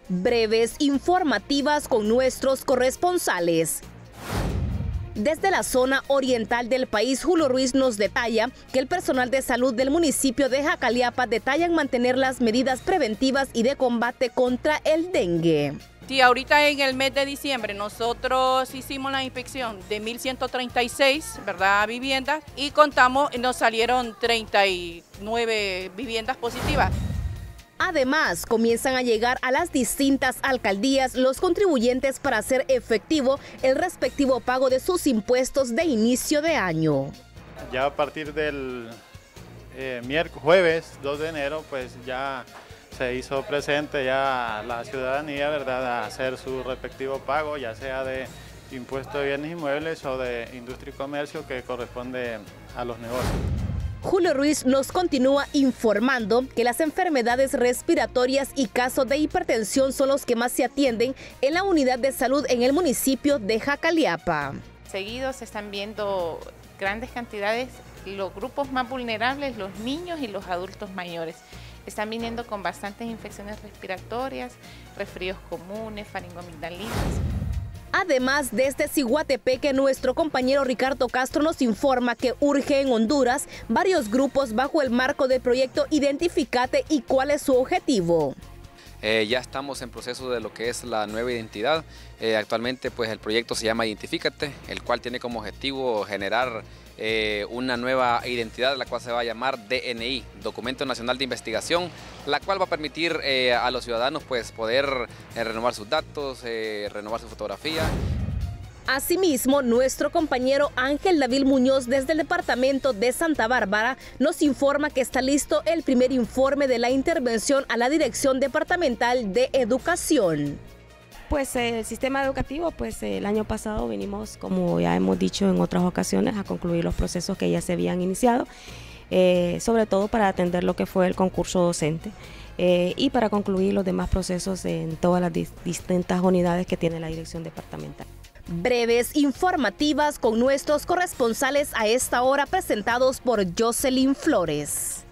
Breves informativas con nuestros corresponsales. Desde la zona oriental del país, Julio Ruiz nos detalla que el personal de salud del municipio de Jacaliapa detallan mantener las medidas preventivas y de combate contra el dengue. Sí, ahorita en el mes de diciembre nosotros hicimos la inspección de 1.136, ¿verdad?, viviendas, y nos salieron 39 viviendas positivas. Además, comienzan a llegar a las distintas alcaldías los contribuyentes para hacer efectivo el respectivo pago de sus impuestos de inicio de año. Ya a partir del jueves 2 de enero, pues ya se hizo presente ya la ciudadanía, ¿verdad?, a hacer su respectivo pago, ya sea de impuesto de bienes inmuebles o de industria y comercio que corresponde a los negocios. Julio Ruiz nos continúa informando que las enfermedades respiratorias y casos de hipertensión son los que más se atienden en la unidad de salud en el municipio de Jacaliapa. Seguido se están viendo grandes cantidades, los grupos más vulnerables, los niños y los adultos mayores. Están viniendo con bastantes infecciones respiratorias, resfríos comunes, faringoamigdalitis. Además, desde Ciguatepeque, nuestro compañero Ricardo Castro nos informa que urge en Honduras varios grupos bajo el marco del proyecto Identificate y cuál es su objetivo. Ya estamos en proceso de lo que es la nueva identidad. Actualmente pues el proyecto se llama Identifícate, el cual tiene como objetivo generar una nueva identidad, la cual se va a llamar DNI, Documento Nacional de Investigación, la cual va a permitir a los ciudadanos pues poder renovar sus datos, renovar su fotografía. Asimismo, nuestro compañero Ángel David Muñoz desde el departamento de Santa Bárbara nos informa que está listo el primer informe de la intervención a la Dirección Departamental de Educación. Pues el sistema educativo, pues el año pasado vinimos, como ya hemos dicho en otras ocasiones, a concluir los procesos que ya se habían iniciado, sobre todo para atender lo que fue el concurso docente y para concluir los demás procesos en todas las distintas unidades que tiene la Dirección Departamental. Breves informativas con nuestros corresponsales a esta hora presentados por Jocelyn Flores.